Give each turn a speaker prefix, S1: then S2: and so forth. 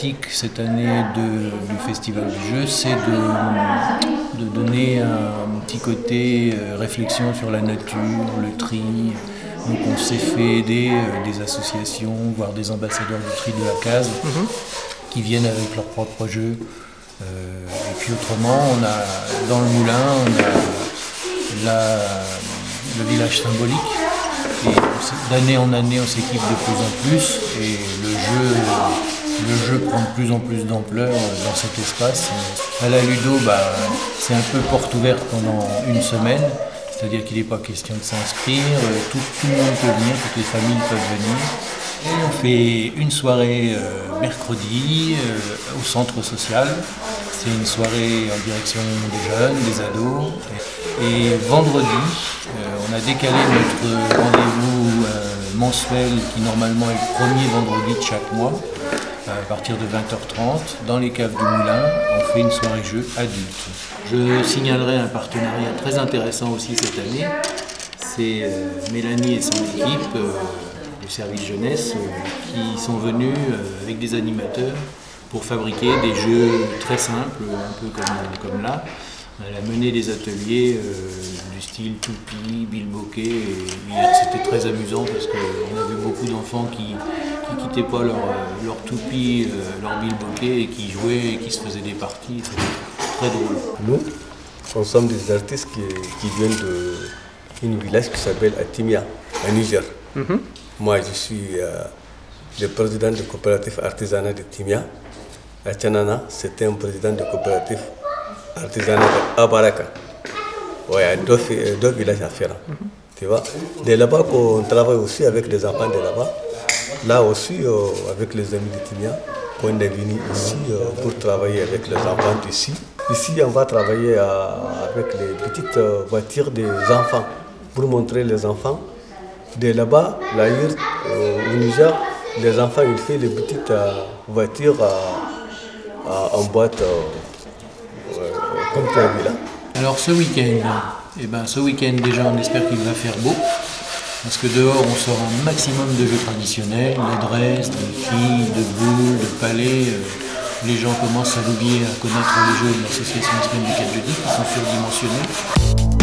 S1: thématique cette année du Festival du Jeu, c'est de donner un petit côté réflexion sur la nature, le tri. Donc on s'est fait aider des associations, voire des ambassadeurs du tri de la case, qui viennent avec leurs propres jeux. Et puis autrement, on a dans le moulin, on a le village symbolique. Et d'année en année, on s'équipe de plus en plus et le jeu prend de plus en plus d'ampleur dans cet espace. À la Ludo, c'est un peu porte ouverte pendant une semaine, c'est-à-dire qu'il n'est pas question de s'inscrire, tout le monde peut venir, toutes les familles peuvent venir. Et on fait une soirée mercredi au centre social. C'est une soirée en direction des jeunes, des ados. Et vendredi, on a décalé notre rendez-vous mensuel qui normalement est le premier vendredi de chaque mois. À partir de 20h30, dans les caves du Moulin, on fait une soirée jeu adulte. Je signalerai un partenariat très intéressant aussi cette année. C'est Mélanie et son équipe du service jeunesse qui sont venus avec des animateurs pour fabriquer des jeux très simples, un peu comme là. Elle a mené des ateliers du style toupie, bilboquet. Et hier c'était très amusant parce qu'on avait beaucoup d'enfants qui quittaient pas leur toupie, leur bilboquet et qui jouaient et qui se faisaient des parties. C'était très drôle.
S2: Nous sommes des artistes qui viennent d'un village qui s'appelle Atimia, à Niger. Moi je suis le président de coopérative artisanale de Timia. À Tchanana, c'était un président de coopérative artisanale à Baraka. Ouais, il y a deux villages à faire. Tu vois? De là-bas, on travaille aussi avec les enfants de là-bas. Là aussi, avec les amis de Timia, on est venu ici pour travailler avec les enfants d'ici. Ici, on va travailler avec les petites voitures des enfants pour montrer les enfants. De là-bas, l'ailleurs, au Niger, les enfants, ils font des petites voitures en boîte, comme tu as vu là.
S1: Alors ce week-end, déjà, on espère qu'il va faire beau. Parce que dehors, on sort un maximum de jeux traditionnels, d'adresses, de quilles, de boules, de palets. Les gens commencent à l'oublier, à connaître les jeux de l'association espagnole du 4 jeudi, qui sont surdimensionnés.